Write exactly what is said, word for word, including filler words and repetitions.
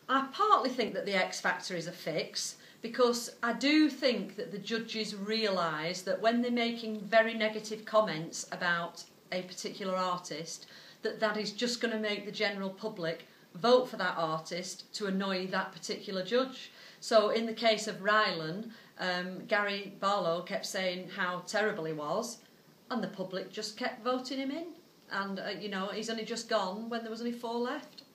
I partly think that the X Factor is a fix, because I do think that the judges realise that when they're making very negative comments about a particular artist, that that is just going to make the general public vote for that artist to annoy that particular judge. So in the case of Rylan, um, Gary Barlow kept saying how terrible he was, and the public just kept voting him in. And, uh, you know, he's only just gone when there was only four left.